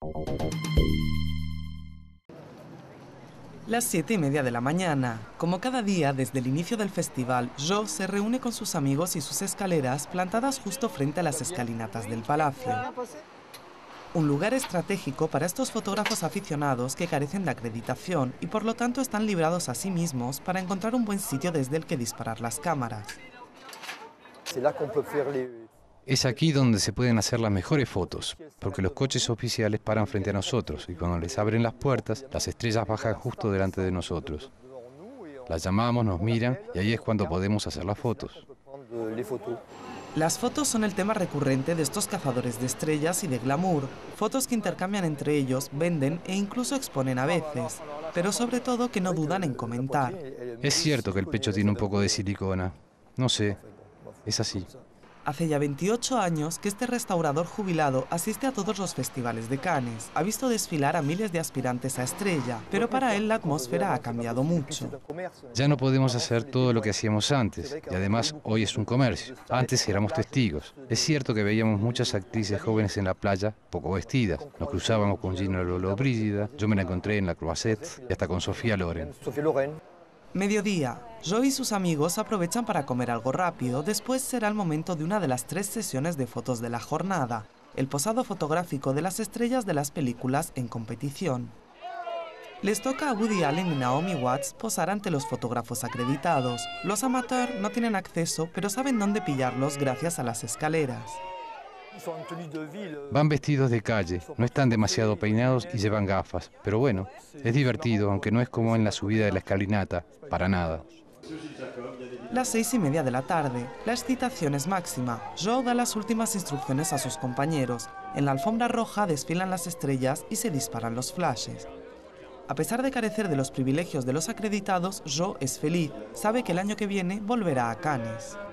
Las 7:30 de la mañana. Como cada día, desde el inicio del festival, Jo se reúne con sus amigos y sus escaleras plantadas justo frente a las escalinatas del palacio. Un lugar estratégico para estos fotógrafos aficionados que carecen de acreditación y por lo tanto están librados a sí mismos para encontrar un buen sitio desde el que disparar las cámaras. Es aquí donde se pueden hacer las mejores fotos, porque los coches oficiales paran frente a nosotros y cuando les abren las puertas, las estrellas bajan justo delante de nosotros. Las llamamos, nos miran y ahí es cuando podemos hacer las fotos. Las fotos son el tema recurrente de estos cazadores de estrellas y de glamour, fotos que intercambian entre ellos, venden e incluso exponen a veces, pero sobre todo que no dudan en comentar. Es cierto que el pecho tiene un poco de silicona. No sé, es así. Hace ya 28 años que este restaurador jubilado asiste a todos los festivales de Cannes. Ha visto desfilar a miles de aspirantes a estrella, pero para él la atmósfera ha cambiado mucho. Ya no podemos hacer todo lo que hacíamos antes, y además hoy es un comercio. Antes éramos testigos. Es cierto que veíamos muchas actrices jóvenes en la playa, poco vestidas. Nos cruzábamos con Gina Lollobrigida, yo me la encontré en la Croisette y hasta con Sofía Loren. Mediodía. Jo y sus amigos aprovechan para comer algo rápido, después será el momento de una de las 3 sesiones de fotos de la jornada, el posado fotográfico de las estrellas de las películas en competición. Les toca a Woody Allen y Naomi Watts posar ante los fotógrafos acreditados. Los amateurs no tienen acceso, pero saben dónde pillarlos gracias a las escaleras. Van vestidos de calle, no están demasiado peinados y llevan gafas, pero bueno, es divertido, aunque no es como en la subida de la escalinata, para nada. Las 6:30 de la tarde, la excitación es máxima. Jo da las últimas instrucciones a sus compañeros. En la alfombra roja desfilan las estrellas y se disparan los flashes. A pesar de carecer de los privilegios de los acreditados, Jo es feliz. Sabe que el año que viene volverá a Cannes.